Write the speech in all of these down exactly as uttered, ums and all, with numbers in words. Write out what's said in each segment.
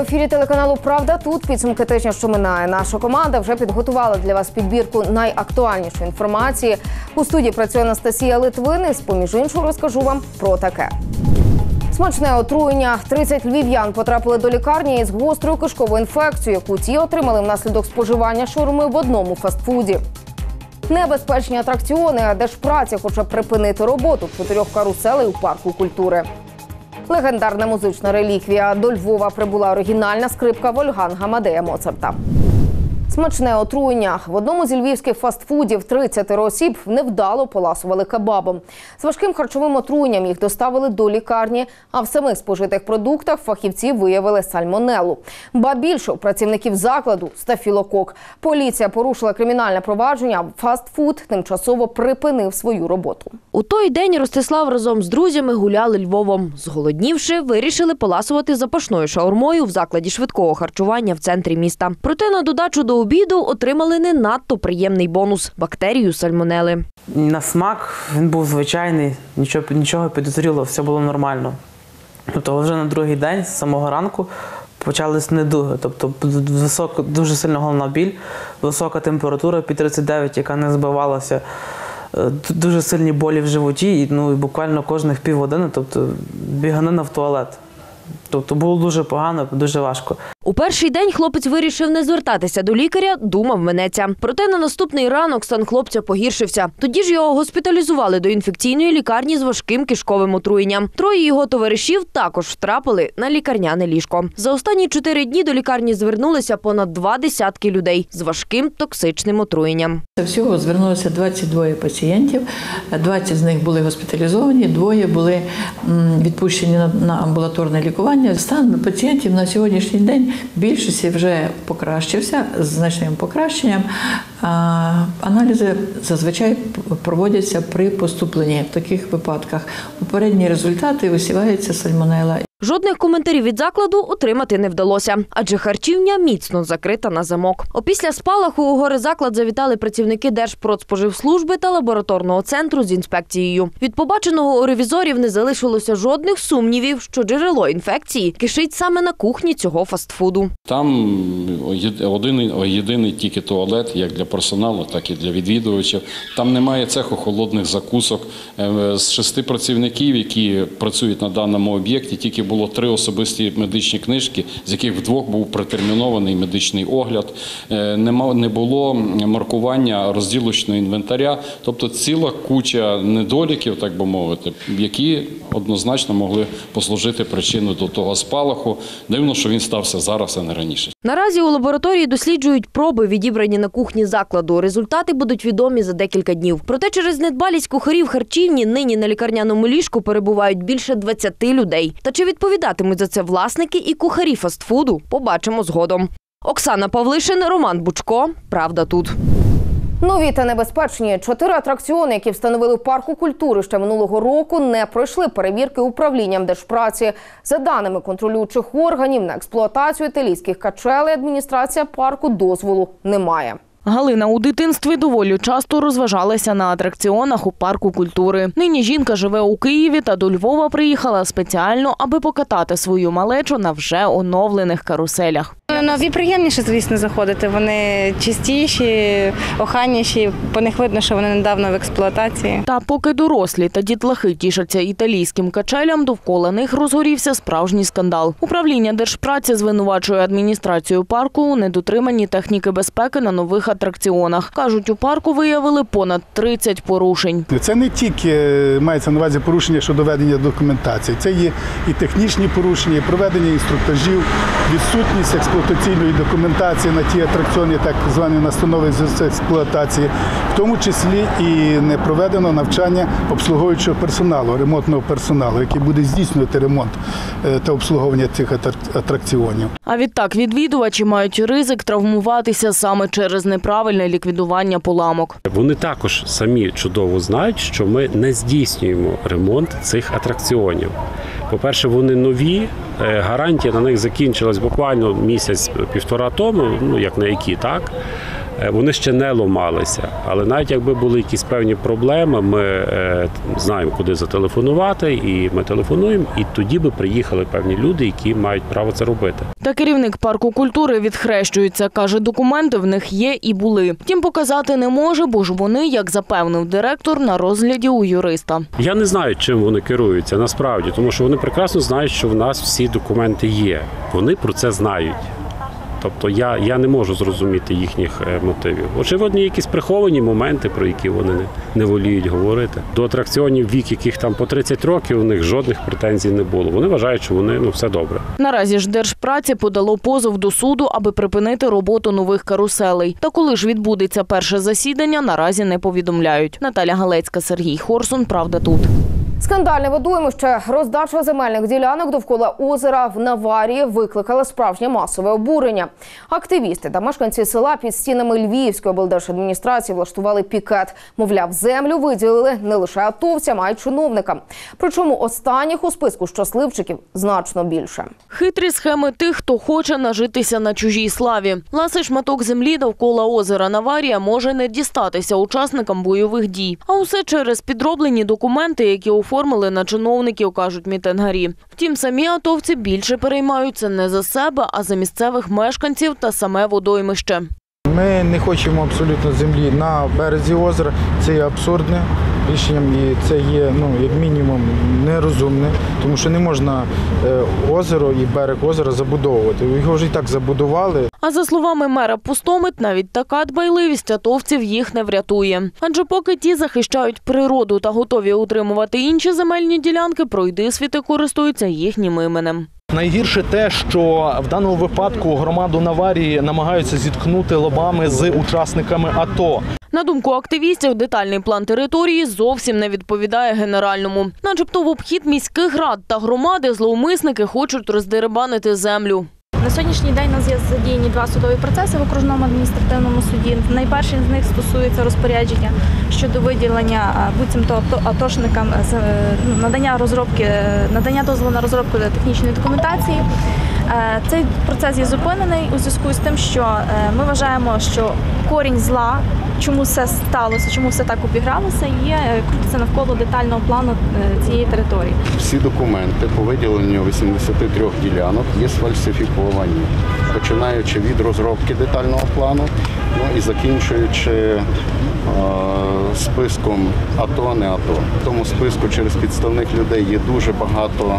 ефірі телеканалу «Правда» тут. Підсумки тижня, що минає. Наша команда вже підготувала для вас підбірку найактуальнішої інформації. У студії працює Анастасія Литвин. З-поміж іншого розкажу вам про таке. Смачне отруєння. тридцять львів'ян потрапили до лікарні із гострою кишковою інфекцією, яку ті отримали внаслідок споживання шаурми в одному фастфуді. Небезпечні атракціони. Держпраця хоче припинити роботу чотирьох каруселей у парку культури. Легендарна музична реліквія. До Львова прибула оригінальна скрипка Вольфганга Амадея Моцарта. Смачне отруєння. В одному зі львівських фастфудів тридцять осіб невдало поласували кебабом. З важким харчовим отруєнням їх доставили до лікарні, а в самих спожитих продуктах фахівці виявили сальмонеллу. Ба більше, у працівників закладу – стафілокок. Поліція порушила кримінальне провадження, а фастфуд тимчасово припинив свою роботу. У той день Ростислав разом з друзями гуляли Львовом. Зголоднівши, вирішили поласувати запашною шаурмою в закладі швидкого харчування в центрі міста. Проте на додачу до обіду отримали не надто приємний бонус – бактерію сальмонели. На смак він був звичайний, нічого, нічого підозрілого, все було нормально. Тобто вже на другий день, з самого ранку, почались недуги. Тобто високо, дуже сильна головна біль, висока температура під тридцять дев'ять, яка не збивалася, дуже сильні болі в животі, і, ну, і буквально кожних півгодини, тобто біганина в туалет. Тобто було дуже погано, дуже важко. У перший день хлопець вирішив не звертатися до лікаря, думав, минеться. Проте на наступний ранок стан хлопця погіршився. Тоді ж його госпіталізували до інфекційної лікарні з важким кишковим отруєнням. Троє його товаришів також втрапили на лікарняне ліжко. За останні чотири дні до лікарні звернулися понад два десятки людей з важким токсичним отруєнням. Всього звернулося двадцять два пацієнтів, двадцять з них були госпіталізовані, двоє були відпущені на амбулаторне лікування. Стан пацієнтів на сьогоднішній день більшості вже покращився, з значним покращенням. Аналізи зазвичай проводяться при поступленні в таких випадках. Попередні результати висівається сальмонелла. Жодних коментарів від закладу отримати не вдалося, адже харчівня міцно закрита на замок. Опісля спалаху у горе-заклад завітали працівники Держпродспоживслужби та лабораторного центру з інспекцією. Від побаченого у ревізорів не залишилося жодних сумнівів, що джерело інфекції кишить саме на кухні цього фастфуду. Там один єдиний тільки туалет, як для персоналу, так і для відвідувачів. Там немає цеху холодних закусок. З шести працівників, які працюють на даному об'єкті, тільки було три особисті медичні книжки, з яких вдвох був протермінований медичний огляд. Не було маркування розділочного інвентаря, тобто ціла куча недоліків, так би мовити, які однозначно могли послужити причиною до того спалаху. Дивно, що він стався зараз, а не раніше. Наразі у лабораторії досліджують проби, відібрані на кухні закладу. Результати будуть відомі за декілька днів. Проте через недбалість кухарів харчівні нині на лікарняному ліжку перебувають більше двадцяти людей. Та чи відповідатимуть за це власники і кухарі фастфуду, побачимо згодом. Оксана Павлишин, Роман Бучко. Правда тут. Нові та небезпечні. Чотири атракціони, які встановили в парку культури ще минулого року, не пройшли перевірки управлінням Держпраці. За даними контролюючих органів, на експлуатацію італійських качелей адміністрація парку дозволу не має. Галина у дитинстві доволі часто розважалася на атракціонах у парку культури. Нині жінка живе у Києві та до Львова приїхала спеціально, аби покатати свою малечу на вже оновлених каруселях. Нові приємніше, звісно, заходити. Вони чистіші, охайніші. По них видно, що вони недавно в експлуатації. Та поки дорослі та дітлахи тішаться італійським качелям, довкола них розгорівся справжній скандал. Управління Держпраці звинувачує адміністрацію парку у недотриманні техніки безпеки на нових атракціонах. Кажуть, у парку виявили понад тридцять порушень. Це не тільки мається на увазі порушення щодо ведення документації. Це є і технічні порушення, і проведення інструктажів, відсутність експлуатаційної документації на ті атракціони, так звані настанови з експлуатації, в тому числі і не проведено навчання обслуговуючого персоналу, ремонтного персоналу, який буде здійснювати ремонт та обслуговування цих атракціонів. А відтак відвідувачі мають ризик травмуватися саме через неправильне ліквідування поламок. Вони також самі чудово знають, що ми не здійснюємо ремонт цих атракціонів. По-перше, вони нові, гарантія на них закінчилась буквально місяць-півтора тому, ну як на які, так? вони ще не ламалися. Але навіть якби були якісь певні проблеми, ми е, знаємо, куди зателефонувати, і ми телефонуємо, і тоді би приїхали певні люди, які мають право це робити. Та керівник парку культури відхрещується. Каже, документи в них є і були. Втім, показати не може, бо ж вони, як запевнив директор, на розгляді у юриста. Я не знаю, чим вони керуються насправді, тому що вони прекрасно знають, що в нас всі документи є. Вони про це знають. Тобто я, я не можу зрозуміти їхніх мотивів. Очевидно, є якісь приховані моменти, про які вони не, не воліють говорити. До атракціонів, вік яких там по тридцять років, у них жодних претензій не було. Вони вважають, що вони, ну, все добре. Наразі ж Держпраці подало позов до суду, аби припинити роботу нових каруселей. Та коли ж відбудеться перше засідання, наразі не повідомляють. Наталя Галецька, Сергій Хорсун. Правда тут. Скандальне водоймище, роздача земельних ділянок довкола озера в Наварії викликала справжнє масове обурення. Активісти та мешканці села під стінами Львівської облдержадміністрації влаштували пікет. Мовляв, землю виділили не лише атовцям, а й чиновникам. Причому останніх у списку щасливчиків значно більше. Хитрі схеми тих, хто хоче нажитися на чужій славі. Ласий шматок землі довкола озера Наварія може не дістатися учасникам бойових дій. А усе через підроблені документи, які у оформили на чиновників, кажуть мітингарі. Втім, самі атовці більше переймаються не за себе, а за місцевих мешканців та саме водоймище. Ми не хочемо абсолютно землі на березі озера. Це є абсурдне рішенням і це є, ну, як мінімум, нерозумне, тому що не можна озеро і берег озера забудовувати. Його вже і так забудували. А за словами мера Пустомит, навіть така дбайливість атовців їх не врятує. Адже поки ті захищають природу та готові утримувати інші земельні ділянки, пройдисвіти користуються їхнім іменем. Найгірше те, що в даному випадку громаду Наварії намагаються зіткнути лобами з учасниками АТО. На думку активістів, детальний план території зовсім не відповідає генеральному. Начебто в обхід міських рад та громади зловмисники хочуть роздерибанити землю. На сьогоднішній день у нас є задіяні два судові процеси в окружному адміністративному суді. Найперший з них стосується розпорядження щодо виділення буцімто атошникам надання розробки, надання дозволу на розробку технічної документації. Цей процес є зупинений у зв'язку з тим, що ми вважаємо, що корінь зла, чому все сталося, чому все так обігралося, є крутиться навколо детального плану цієї території. Всі документи по виділенню вісімдесяти трьох ділянок є сфальсифіковані, починаючи від розробки детального плану, ну і закінчуючи е, списком АТО, не АТО. В тому списку через підставних людей є дуже багато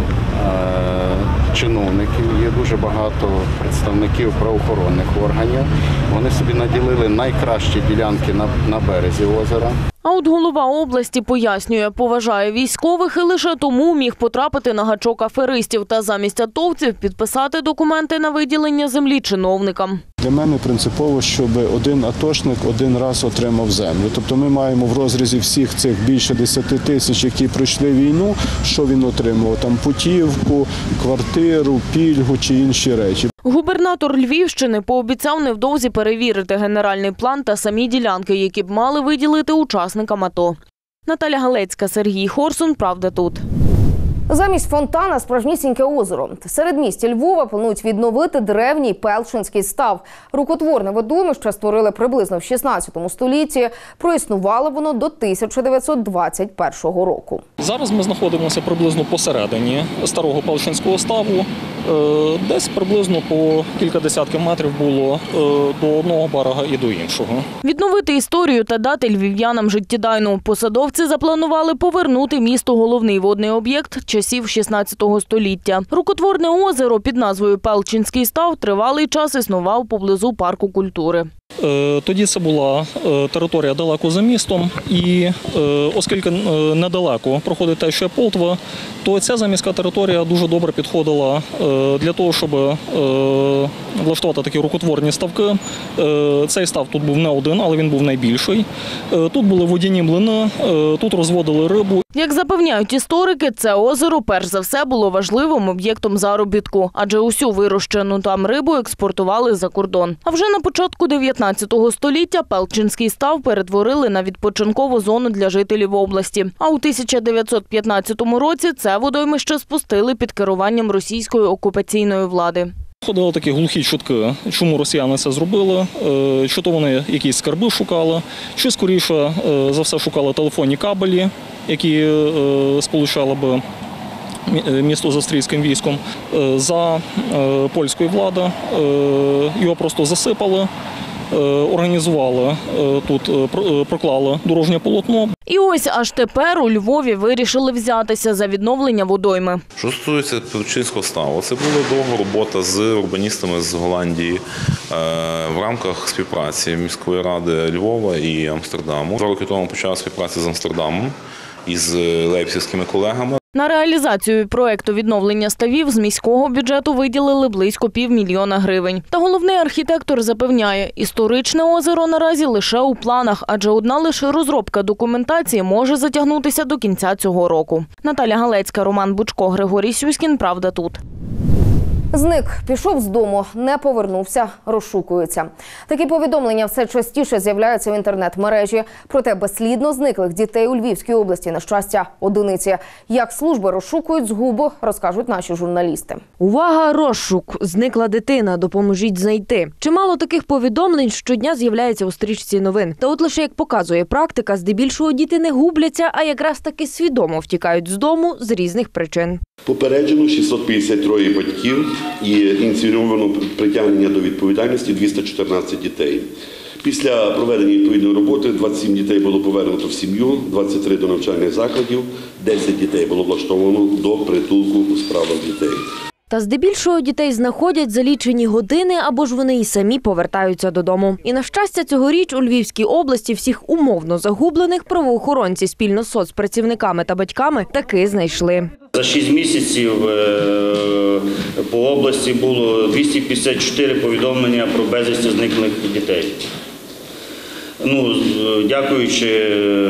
е, чиновників, є дуже багато представників правоохоронних органів. Вони собі наділили найкращі ділянки на, на березі озера. А от голова області пояснює, поважає військових і лише тому міг потрапити на гачок аферистів та замість атовців підписати документи на виділення землі чиновникам. Для мене принципово, щоб один атошник один раз отримав землю. Тобто ми маємо в розрізі всіх цих більше десяти тисяч, які пройшли війну, що він отримував, там путівку, квартиру, пільгу чи інші речі. Губернатор Львівщини пообіцяв невдовзі перевірити генеральний план та самі ділянки, які б мали виділити учасникам АТО. Наталя Галецька, Сергій Хорсун. Правда тут. Замість фонтана – справжнісіньке озеро. В середмісті Львова планують відновити древній Пелшинський став. Рукотворне водоймище створили приблизно в шістнадцятому столітті. Проіснувало воно до тисяча дев'ятсот двадцять першого року. Зараз ми знаходимося приблизно посередині старого Пелшинського ставу. Десь приблизно по кілька десятків метрів було до одного берега і до іншого. Відновити історію та дати львів'янам життєдайну. Посадовці запланували повернути місту головний водний об'єкт часів шістнадцятого століття. Рукотворне озеро під назвою Пелшинський став тривалий час існував поблизу парку культури. Тоді це була територія далеко за містом, і оскільки недалеко проходить течія Полтва, то ця заміська територія дуже добре підходила для того, щоб влаштувати такі рукотворні ставки. Цей став тут був не один, але він був найбільший. Тут були водяні млини, тут розводили рибу. Як запевняють історики, це озеро перш за все було важливим об'єктом заробітку, адже усю вирощену там рибу експортували за кордон. А вже на початку дев'ятнадцятого століття Пелшинський став перетворили на відпочинкову зону для жителів області. А у тисяча дев'ятсот п'ятнадцятому році це водоймище спустили під керуванням російської окупаційної влади. Ходили такі глухі чутки, чому росіяни це зробили, що то вони якісь скарби шукали, чи скоріше за все шукали телефонні кабелі, які сполучали б місто з австрійським військом. За польської влади його просто засипали, організували тут, проклали дорожнє полотно. І ось аж тепер у Львові вирішили взятися за відновлення водойми. Що стосується Печерського ставу, це була довга робота з урбаністами з Голландії в рамках співпраці міської ради Львова і Амстердаму. Два роки тому почала співпраця з Амстердамом і з лейпцизькими колегами. На реалізацію проекту відновлення ставів з міського бюджету виділили близько півмільйона гривень. Та головний архітектор запевняє, історичне озеро наразі лише у планах, адже одна лише розробка документації може затягнутися до кінця цього року. Наталя Галецька, Роман Бучко, Григорій Сюськін. Правда тут. Зник, пішов з дому, не повернувся, розшукується. Такі повідомлення все частіше з'являються в інтернет-мережі. Проте безслідно зниклих дітей у Львівській області, на щастя, одиниці. Як служби розшукують згубу, розкажуть наші журналісти. Увага, розшук! Зникла дитина, допоможіть знайти. Чимало таких повідомлень щодня з'являється у стрічці новин. Та от лише як показує практика, здебільшого діти не губляться, а якраз таки свідомо втікають з дому з різних причин. Попереджено шістсот п'ятдесят три батьків і ініційовано притягнення до відповідальності двісті чотирнадцять дітей. Після проведення відповідної роботи двадцять сім дітей було повернуто в сім'ю, двадцять три до навчальних закладів, десять дітей було влаштовано до притулку у справах дітей. Та здебільшого дітей знаходять за лічені години, або ж вони і самі повертаються додому. І на щастя, цьогоріч у Львівській області всіх умовно загублених правоохоронці спільно з соцпрацівниками та батьками таки знайшли. За шість місяців по області було двісті п'ятдесят чотири повідомлення про безвісти зниклих дітей. Ну, дякуючи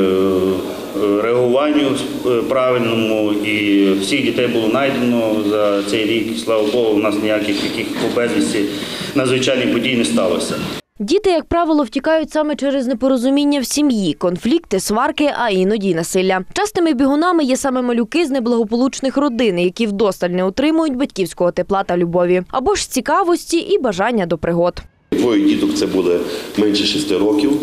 реагуванню правильному, і всіх дітей було знайдено за цей рік. Слава Богу, у нас ніяких таких по безвісті надзвичайних подій не сталося. Діти, як правило, втікають саме через непорозуміння в сім'ї, конфлікти, сварки, а іноді й насилля. Частими бігунами є саме малюки з неблагополучних родин, які вдосталь не отримують батьківського тепла та любові. Або ж цікавості і бажання до пригод. Двоє діток – це буде менше шести років.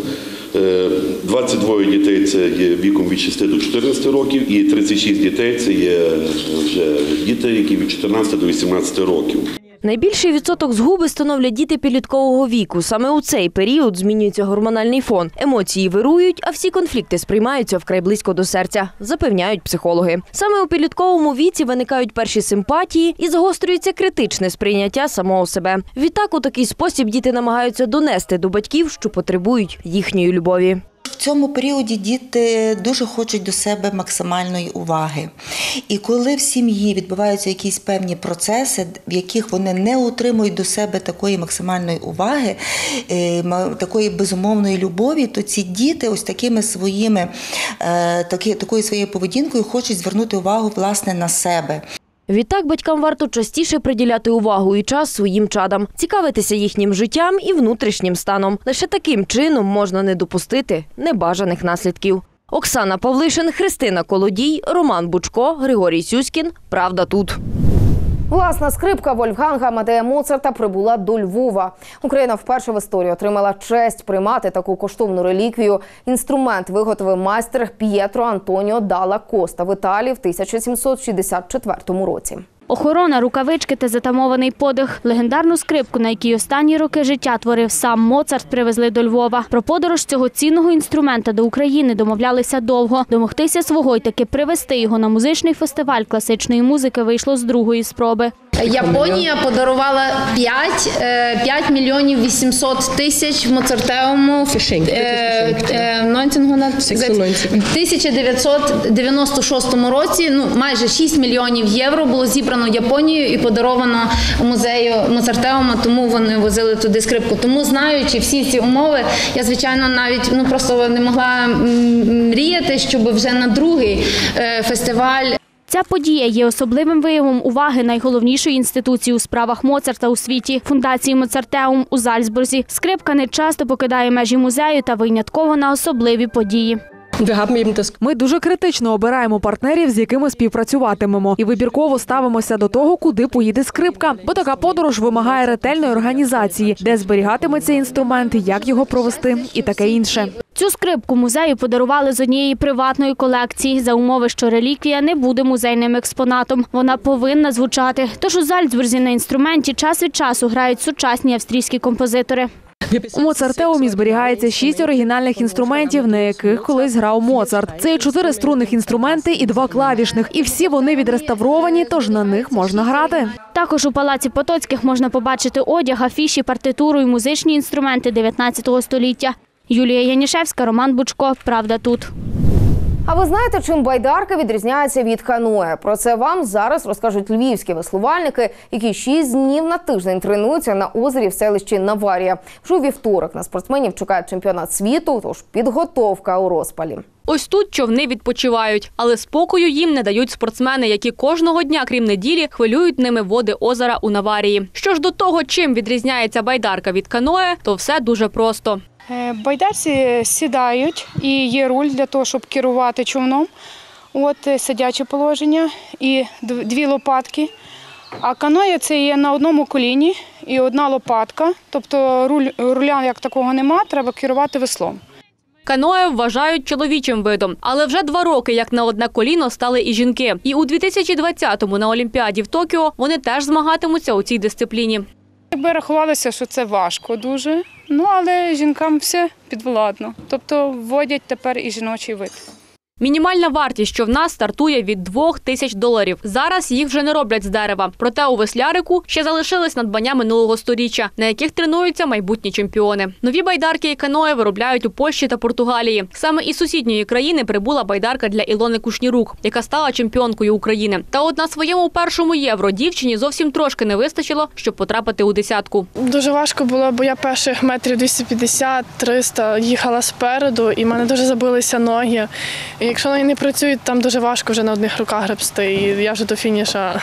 двадцять два дітей – це є віком від шести до чотирнадцяти років. І тридцять шість дітей – це є вже діти, які від чотирнадцяти до вісімнадцяти років. Найбільший відсоток згуби становлять діти підліткового віку. Саме у цей період змінюється гормональний фон. Емоції вирують, а всі конфлікти сприймаються вкрай близько до серця, запевняють психологи. Саме у підлітковому віці виникають перші симпатії і загострюється критичне сприйняття самого себе. Відтак, у такий спосіб діти намагаються донести до батьків, що потребують їхньої любові. В цьому періоді діти дуже хочуть до себе максимальної уваги. І коли в сім'ї відбуваються якісь певні процеси, в яких вони не отримують до себе такої максимальної уваги, такої безумовної любові, то ці діти ось такими своїми, таки, такою своєю поведінкою хочуть звернути увагу, власне, на себе. Відтак батькам варто частіше приділяти увагу і час своїм чадам, цікавитися їхнім життям і внутрішнім станом. Лише таким чином можна не допустити небажаних наслідків. Оксана Павлишин, Христина Колодій, Роман Бучко, Григорій Сюськін. Правда тут. Власна скрипка Вольфганга Амадея Моцарта прибула до Львова. Україна вперше в історії отримала честь приймати таку коштовну реліквію. Інструмент виготовив майстер П'єтро Антоніо Далла Коста в Італії в тисяча сімсот шістдесят четвертому році. Охорона, рукавички та затамований подих. Легендарну скрипку, на якій останні роки життя творив сам Моцарт, привезли до Львова. Про подорож цього цінного інструмента до України домовлялися довго. Домогтися свого й таки привезти його на музичний фестиваль класичної музики вийшло з другої спроби. Японія подарувала п'ять мільйонів вісімсот тисяч Моцартеуму в тисяча дев'ятсот дев'яносто шостому році. Ну, майже шість мільйонів євро було зібрано Японією і подаровано музею Моцартеума, тому вони возили туди скрипку. Тому, знаючи всі ці умови, я, звичайно, навіть ну, просто не могла мріяти, щоб вже на другий фестиваль. Ця подія є особливим виявом уваги найголовнішої інституції у справах Моцарта у світі – фундації Моцартеум у Зальцбурзі. Скрипка не часто покидає межі музею та винятково на особливі події. Ми дуже критично обираємо партнерів, з якими співпрацюватимемо, і вибірково ставимося до того, куди поїде скрипка. Бо така подорож вимагає ретельної організації, де зберігатиметься інструмент, як його провести і таке інше. Цю скрипку музею подарували з однієї приватної колекції за умови, що реліквія не буде музейним експонатом. Вона повинна звучати. Тож у Зальцбурзі на інструменті час від часу грають сучасні австрійські композитори. У Моцартеумі зберігається шість оригінальних інструментів, на яких колись грав Моцарт. Це і чотири струнних інструменти і два клавішних. І всі вони відреставровані, тож на них можна грати. Також у Палаці Потоцьких можна побачити одяг, афіші, партитуру і музичні інструменти дев'ятнадцятого століття. Юлія Янішевська, Роман Бучко. Правда тут. А ви знаєте, чим байдарка відрізняється від каное? Про це вам зараз розкажуть львівські веслувальники, які шість днів на тиждень тренуються на озері в селищі Наварія. Вже у вівторок на спортсменів чекає чемпіонат світу, тож підготовка у розпалі. Ось тут човни відпочивають, але спокою їм не дають спортсмени, які кожного дня, крім неділі, хвилюють ними води озера у Наварії. Що ж до того, чим відрізняється байдарка від каное, то все дуже просто. Байдарці сідають і є руль для того, щоб керувати човном. От сидяче положення і дві лопатки. А каное – це є на одному коліні і одна лопатка. Тобто руль, руля як такого нема, треба керувати веслом. Каное вважають чоловічим видом, але вже два роки як на одне коліно стали і жінки. І у дві тисячі двадцятому на Олімпіаді в Токіо вони теж змагатимуться у цій дисципліні. Якби рахувалося, що це важко дуже, ну але жінкам все підвладно. Тобто вводять тепер і жіночий вид. Мінімальна вартість човна стартує від двох тисяч доларів. Зараз їх вже не роблять з дерева. Проте у веслярику ще залишились надбання минулого сторіччя, на яких тренуються майбутні чемпіони. Нові байдарки і каное виробляють у Польщі та Португалії. Саме із сусідньої країни прибула байдарка для Ілони Кушнірук, яка стала чемпіонкою України. Та от на своєму першому євро дівчині зовсім трошки не вистачило, щоб потрапити у десятку. Дуже важко було, бо я перших метрів двісті п'ятдесят - триста їхала спереду, і в мене дуже забилися ноги. Якщо вони не працюють, там дуже важко вже на одних руках гребсти, і я вже до фініша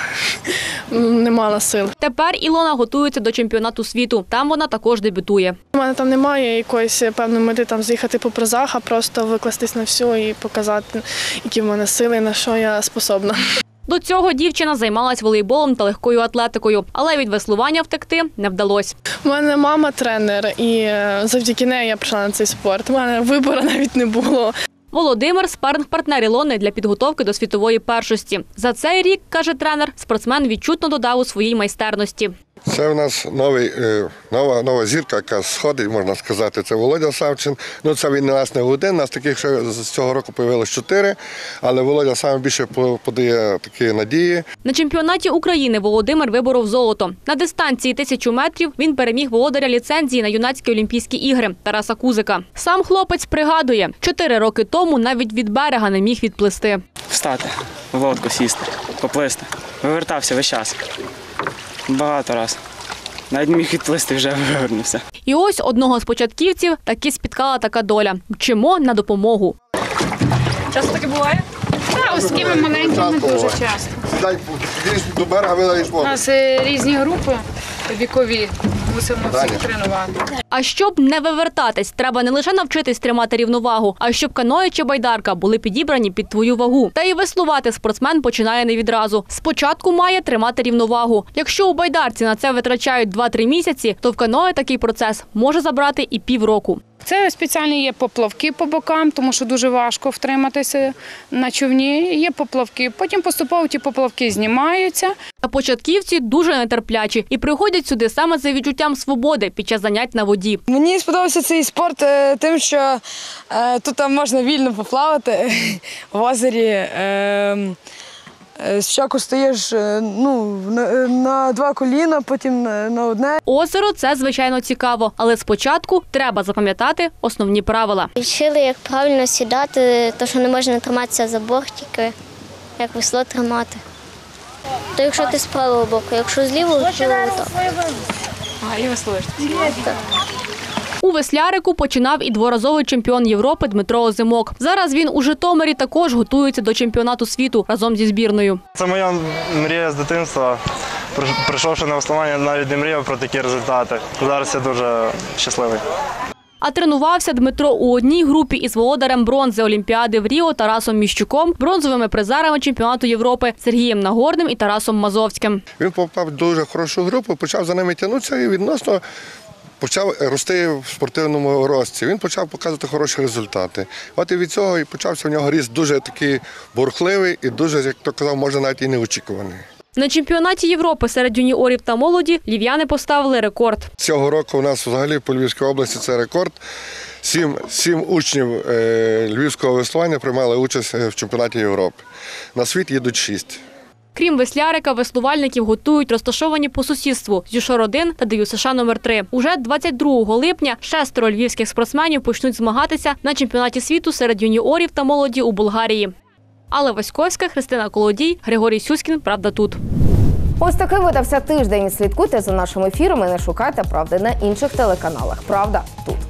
не мала сил. Тепер Ілона готується до чемпіонату світу. Там вона також дебютує. У мене там немає якоїсь певної мети там з'їхати по призах, а просто викластись на все і показати, які в мене сили, на що я способна. До цього дівчина займалась волейболом та легкою атлетикою, але від веслування втекти не вдалося. У мене мама тренер, і завдяки неї я прийшла на цей спорт. У мене вибору навіть не було. Володимир – спарринг-партнер Ілони для підготовки до світової першості. За цей рік, каже тренер, спортсмен відчутно додав у своїй майстерності. Це в нас новий, нова, нова зірка, яка сходить, можна сказати, це Володя Савчин. Ну, це він у нас не один, нас таких ще з цього року з'явилось чотири, але Володя саме більше подає такі надії. На чемпіонаті України Володимир виборов золото. На дистанції тисячу метрів він переміг володаря ліцензії на юнацькі Олімпійські ігри Тараса Кузика. Сам хлопець пригадує, чотири роки тому навіть від берега не міг відплисти. Встати, в лодку сісти, поплисти. Вивертався весь час. Багато разів. Навіть міг відплисти, вже вивернувся. І ось одного з початківців таки спіткала така доля. Вчимо на допомогу. Часто таке буває? Так, ось такими маленькими дуже часто. Сідай до берега, видаєш воду. У нас різні групи вікові. Мусимо всіх тренувати. А щоб не вивертатись, треба не лише навчитись тримати рівновагу, а щоб каное чи байдарка були підібрані під твою вагу. Та й веслувати спортсмен починає не відразу. Спочатку має тримати рівновагу. Якщо у байдарці на це витрачають два-три місяці, то в каное такий процес може забрати і півроку. Це спеціальні є поплавки по бокам, тому що дуже важко втриматися на човні. Є поплавки, потім поступово ті поплавки знімаються. А початківці дуже нетерплячі і приходять сюди саме за відчуттям свободи під час занять на воді. Мені сподобався цей спорт тим, що тут можна вільно поплавати в озері. Спочатку стоїш ну, на, на два коліна, потім на одне. Озеро – це, звичайно, цікаво, але спочатку треба запам'ятати основні правила. Вчили, як правильно сідати, то що не можна триматися за бортики, як весло тримати. То якщо ти з правого боку, якщо з лівого, то так. А, і веслуєш. Так. У веслярику починав і дворазовий чемпіон Європи Дмитро Озимок. Зараз він у Житомирі також готується до чемпіонату світу разом зі збірною. Це моя мрія з дитинства. Прийшовши на веслування, навіть не мріяв про такі результати. Зараз я дуже щасливий. А тренувався Дмитро у одній групі із володарем бронзи Олімпіади в Ріо Тарасом Міщуком, бронзовими призерами чемпіонату Європи Сергієм Нагорним і Тарасом Мазовським. Він попав в дуже хорошу групу, почав за ними тягнутися і відносно почав рости в спортивному рості. Він почав показувати хороші результати. От і від цього і почався в нього ріст дуже такий бурхливий і дуже, як то казав, може навіть і неочікуваний. На чемпіонаті Європи серед юніорів та молоді львів'яни поставили рекорд. Цього року у нас взагалі по Львівській області це рекорд. Сім, сім учнів е, львівського веслування приймали участь в чемпіонаті Європи. На світ їдуть шість. Крім веслярика, веслувальників готують розташовані по сусідству Зюшор один та Ді Ю С Ш номер три. Уже двадцять другого липня шестеро львівських спортсменів почнуть змагатися на чемпіонаті світу серед юніорів та молоді у Болгарії. Алла Васьковська, Христина Колодій, Григорій Сюськін. Правда тут. Ось такий видався тиждень. Слідкуйте за нашими ефірами, не шукайте правди на інших телеканалах. Правда тут.